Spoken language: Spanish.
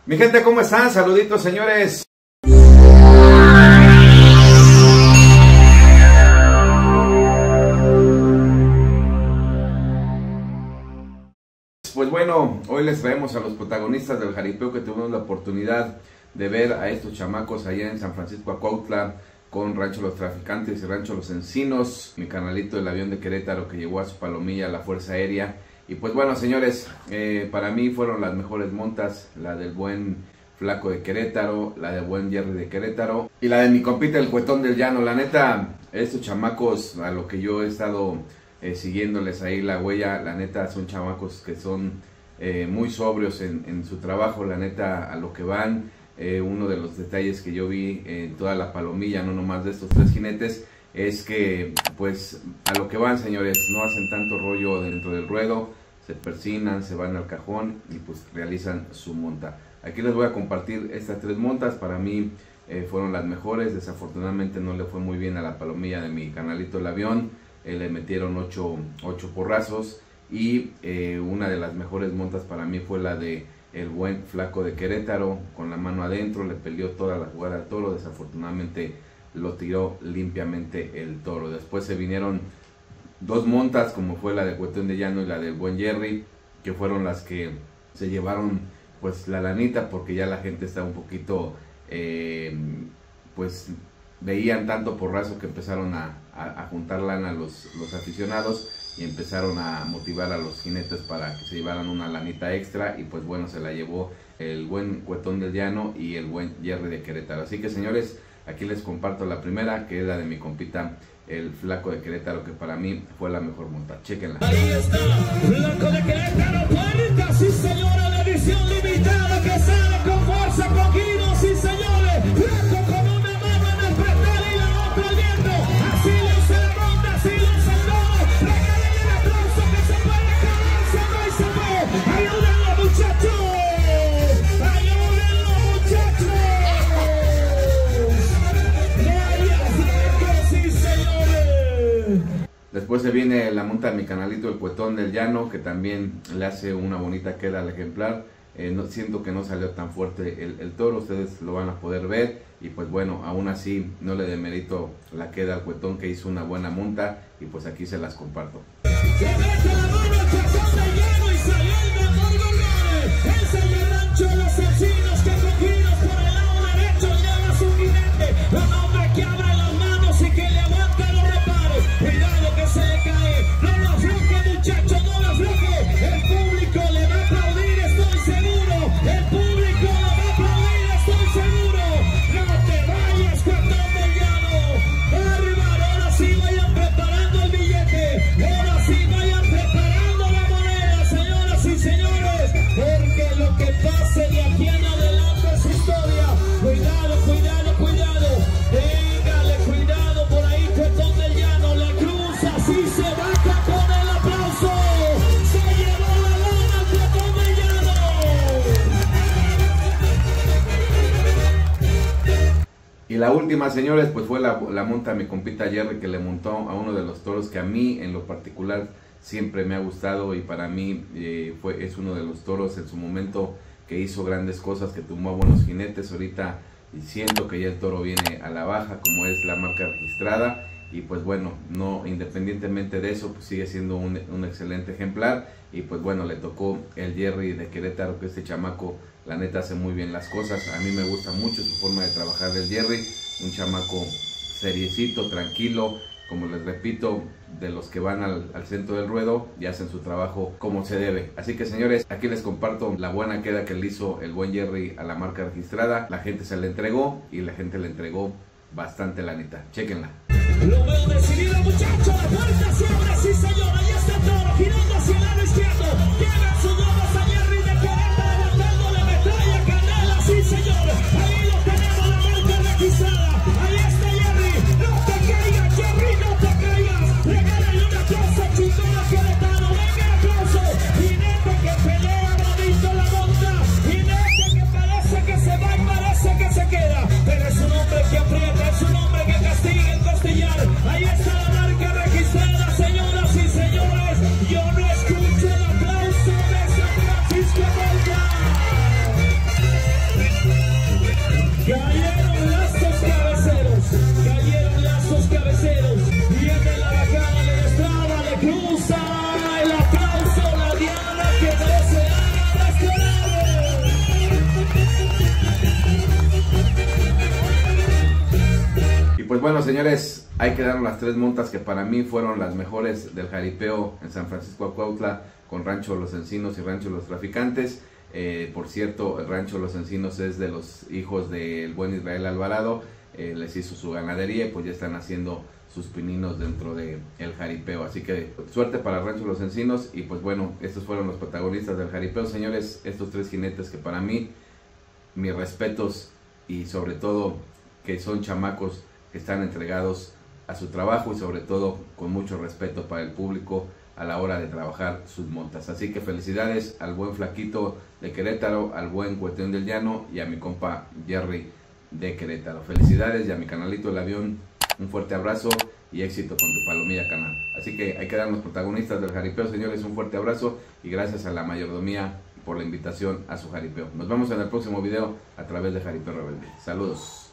Mi gente, ¿cómo están? Saluditos, señores. Pues bueno, hoy les traemos a los protagonistas del jaripeo que tuvimos la oportunidad de ver a estos chamacos allá en San Francisco Acuautla con Rancho Los Traficantes y Rancho Los Encinos, mi canalito del avión de Querétaro que llevó a su palomilla a la Fuerza Aérea. Y pues bueno, señores, para mí fueron las mejores montas, la del buen Flaco de Querétaro, la del buen Jerry de Querétaro y la de mi compita el Cuetón del Llano. La neta, estos chamacos, a lo que yo he estado siguiéndoles ahí la huella, la neta son chamacos que son muy sobrios en su trabajo, la neta, a lo que van. Uno de los detalles que yo vi en toda la palomilla, no nomás de estos tres jinetes, es que pues a lo que van, señores, no hacen tanto rollo dentro del ruedo, se persignan, se van al cajón y pues realizan su monta. Aquí les voy a compartir estas tres montas. Para mí fueron las mejores. Desafortunadamente no le fue muy bien a la palomilla de mi canalito el avión, le metieron 8 porrazos y una de las mejores montas para mí fue la de el buen Flaco de Querétaro, con la mano adentro, le peleó toda la jugada al toro. Desafortunadamente lo tiró limpiamente el toro. Después se vinieron dos montas, como fue la de Cuetón de Llano y la del buen Jerry, que fueron las que se llevaron pues la lanita, porque ya la gente está un poquito pues veían tanto porrazo que empezaron a juntar lana los aficionados y empezaron a motivar a los jinetes para que se llevaran una lanita extra. Y pues bueno, se la llevó el buen Cuetón del Llano y el buen Jerry de Querétaro. Así que, señores, aquí les comparto la primera, que es la de mi compita el Flaco de Querétaro, que para mí fue la mejor monta. Chéquenla. Ahí está, Flaco de Querétaro, 40, sí señora, la edición limitada que sale con fuerza, con giro, sí señores. Flaco con una mano en el pedal y la otra al viento. Así le hice la monta, así le hice el todo. Regálale el aplauso que se puede acabar, se va y se fue. Ayúdenlo, muchachos. Ayúdenlo, muchachos. Después se viene la monta de mi canalito el Cuetón del Llano, que también le hace una bonita queda al ejemplar. Siento que no salió tan fuerte el toro, ustedes lo van a poder ver. Y pues bueno, aún así no le demerito la queda al Cuetón, que hizo una buena monta. Y pues aquí se las comparto. Cuidado que se le cae, no lo afloje, muchachos, no lo afloje. El público le va a aplaudir, estoy seguro. El público le va a aplaudir, estoy seguro. No te vayas, Cuetón del Llano. Bárbaro, ahora sí vayan preparando el billete. Ahora sí vayan preparando la moneda, señoras y señores. Porque lo que pase de aquí en adelante es historia. Cuidado, cuidado, cuidado. Téngale cuidado por ahí, Cuetón del Llano. Así se baja con el aplauso. Se llevó la lana al Cuetón del Llano. Y la última, señores, pues fue la monta de mi compita Jerry, que le montó a uno de los toros que a mí en lo particular siempre me ha gustado. Y para mí es uno de los toros en su momento que hizo grandes cosas, que tumbó a buenos jinetes. Ahorita siento que ya el toro viene a la baja, como es la marca registrada. Y pues bueno, no, independientemente de eso, pues sigue siendo un excelente ejemplar. Y pues bueno, le tocó el Jerry de Querétaro, que este chamaco la neta hace muy bien las cosas. A mí me gusta mucho su forma de trabajar del Jerry, un chamaco seriecito, tranquilo, como les repito, de los que van al centro del ruedo y hacen su trabajo como se debe. Así que, señores, aquí les comparto la buena queda que le hizo el buen Jerry a la marca registrada. La gente se le entregó y la gente le entregó bastante lanita. Chéquenla. Lo veo decidido, muchachos. La puerta se abre, sí señor. Ahí está el toro, girando hacia el lado izquierdo. Llegan sus nuevos a Jerry de Querétaro, botándole metralla, candela, sí señor. Ahí lo tenemos, la marca registrada. Ahí está Jerry. No te caigas, Jerry, no te caigas. Regálale un aplauso, chingón a Querétaro. Venga el aplauso. Jinete que pelea, bonito la monta. Jinete que parece que se va y parece que se queda. Pero es un hombre que aprieta, es un hombre que castiga el costillar. Ahí está la marca registrada, señoras y señores. Yo no escucho el aplauso. bueno, señores, ahí quedaron las 3 montas que para mí fueron las mejores del jaripeo en San Francisco Cuautla, con Rancho Los Encinos y Rancho Los Traficantes. Por cierto, el Rancho Los Encinos es de los hijos del buen Israel Alvarado. Les hizo su ganadería y pues ya están haciendo sus pininos dentro del jaripeo. Así que suerte para Rancho Los Encinos. Y pues bueno, estos fueron los protagonistas del jaripeo, señores. Estos 3 jinetes que para mí, mis respetos, y sobre todo que son chamacos que están entregados a su trabajo y sobre todo con mucho respeto para el público a la hora de trabajar sus montas. Así que felicidades al buen Flaquito de Querétaro, al buen Cuestión del Llano y a mi compa Jerry de Querétaro. Felicidades, y a mi canalito El Avión un fuerte abrazo y éxito con tu Palomilla canal. Así que ahí quedan los protagonistas del jaripeo, señores. Un fuerte abrazo y gracias a la mayordomía por la invitación a su jaripeo. Nos vemos en el próximo video a través de Jaripeo Rebelde. Saludos.